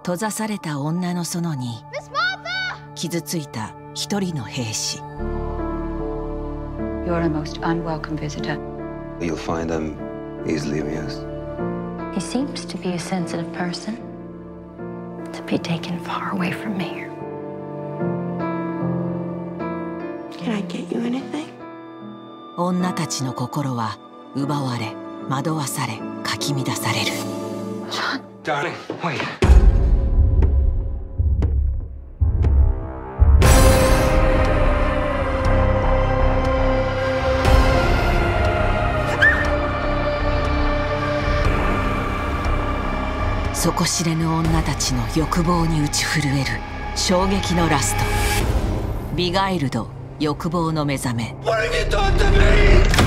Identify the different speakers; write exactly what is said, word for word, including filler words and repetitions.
Speaker 1: 閉ざされた女の園に傷ついた一人の兵士。
Speaker 2: You're a most unwelcome visitor.
Speaker 3: You'll find them easily amused.
Speaker 2: He seems to be a sensitive person. To be taken far away from me.
Speaker 4: Can I get you anything?
Speaker 1: 女たちの心は奪われ、惑わされ、かき乱される。
Speaker 3: Darling, wait.
Speaker 1: 底知れぬ女たちの欲望に打ち震える衝撃のラスト。ビガイルド、欲望の目覚め。
Speaker 3: What have you done to me?